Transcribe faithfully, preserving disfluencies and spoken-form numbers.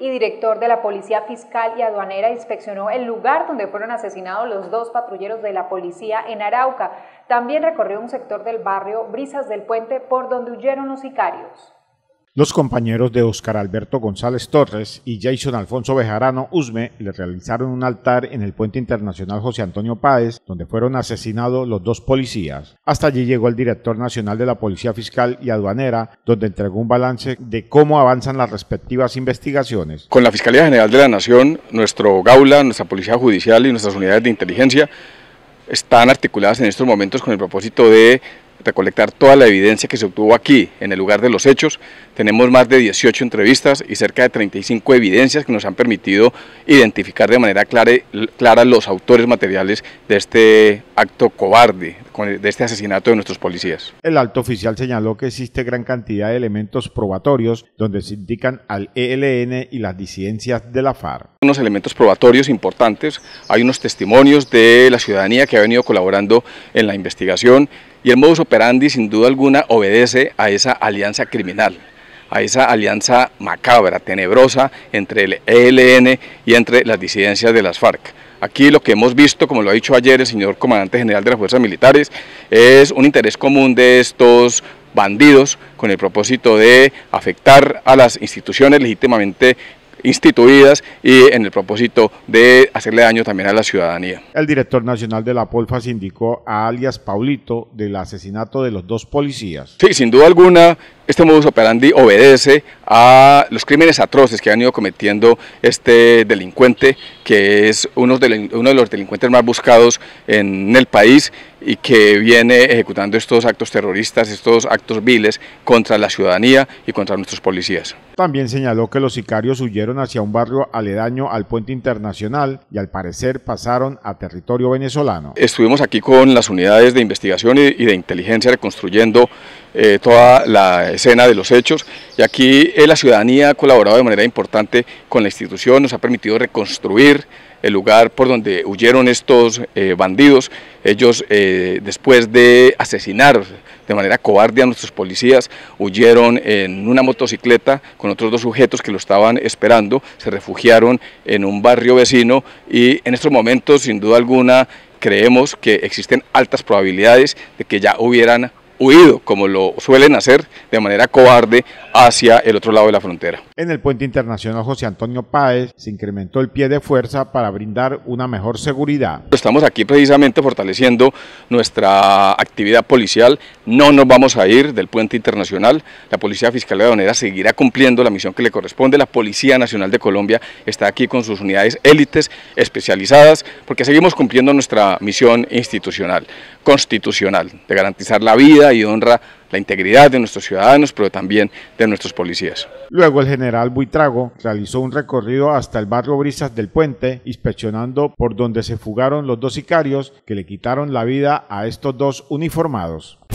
y director de la Policía Fiscal y Aduanera, inspeccionó el lugar donde fueron asesinados los dos patrulleros de la policía en Arauca. También recorrió un sector del barrio Brisas del Puente por donde huyeron los sicarios. Los compañeros de Oscar Alberto González Torres y Jason Alfonso Bejarano Usme le realizaron un altar en el Puente Internacional José Antonio Páez, donde fueron asesinados los dos policías. Hasta allí llegó el director nacional de la Policía Fiscal y Aduanera, donde entregó un balance de cómo avanzan las respectivas investigaciones. Con la Fiscalía General de la Nación, nuestro Gaula, nuestra Policía Judicial y nuestras unidades de inteligencia están articuladas en estos momentos con el propósito de recolectar toda la evidencia que se obtuvo aquí, en el lugar de los hechos. Tenemos más de dieciocho entrevistas y cerca de treinta y cinco evidencias que nos han permitido identificar de manera clara, clara los autores materiales de este acto cobarde, de este asesinato de nuestros policías. El alto oficial señaló que existe gran cantidad de elementos probatorios donde se indican al E L N y las disidencias de la FARC. Unos elementos probatorios importantes, hay unos testimonios de la ciudadanía que ha venido colaborando en la investigación y el modus operandi sin duda alguna obedece a esa alianza criminal, a esa alianza macabra, tenebrosa entre el E L N y entre las disidencias de las FARC. Aquí lo que hemos visto, como lo ha dicho ayer el señor comandante general de las fuerzas militares, es un interés común de estos bandidos con el propósito de afectar a las instituciones legítimamente instituidas y en el propósito de hacerle daño también a la ciudadanía. El director nacional de la Polfas indicó a alias Paulito del asesinato de los dos policías. Sí, sin duda alguna, este modus operandi obedece a los crímenes atroces que han ido cometiendo este delincuente, que es uno de, uno de los delincuentes más buscados en el país y que viene ejecutando estos actos terroristas, estos actos viles contra la ciudadanía y contra nuestros policías. También señaló que los sicarios huyeron hacia un barrio aledaño al Puente Internacional y al parecer pasaron a territorio venezolano. Estuvimos aquí con las unidades de investigación y de inteligencia reconstruyendo eh, toda la escena de los hechos y aquí eh, la ciudadanía ha colaborado de manera importante con la institución, nos ha permitido reconstruir el lugar por donde huyeron estos eh, bandidos. Ellos eh, después de asesinar de manera cobarde a nuestros policías, huyeron en una motocicleta con otros dos sujetos que lo estaban esperando, se refugiaron en un barrio vecino y en estos momentos sin duda alguna creemos que existen altas probabilidades de que ya hubieran huido, como lo suelen hacer, de manera cobarde hacia el otro lado de la frontera. En el Puente Internacional José Antonio Páez se incrementó el pie de fuerza para brindar una mejor seguridad. Estamos aquí precisamente fortaleciendo nuestra actividad policial, no nos vamos a ir del Puente Internacional, la Policía Fiscal y Aduanera seguirá cumpliendo la misión que le corresponde, la Policía Nacional de Colombia está aquí con sus unidades élites especializadas, porque seguimos cumpliendo nuestra misión institucional, constitucional, de garantizar la vida y honra la integridad de nuestros ciudadanos, pero también de nuestros policías. Luego el general Buitrago realizó un recorrido hasta el barrio Brisas del Puente, inspeccionando por donde se fugaron los dos sicarios que le quitaron la vida a estos dos uniformados.